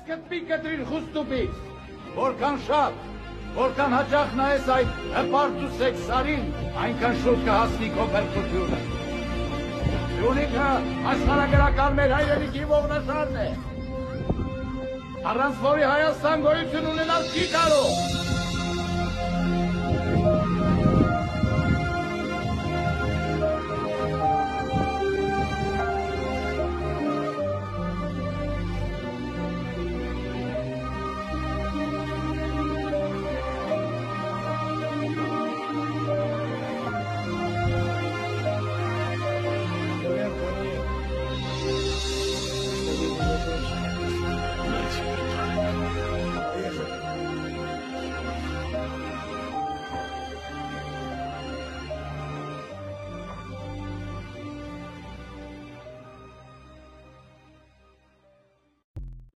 կտպի կտրիր խուստուպից, որքան շատ, որքան հաճախ նայես այդ հպարտ ու սեքսարին, այնքան շուտ կհասնի քո փրկությունը։ Սյունիքը աշխարհագրական մեր հայրենիքի ողնաշարն է, առանց որի Հայաստան գոյություն ունենալ չի կարող։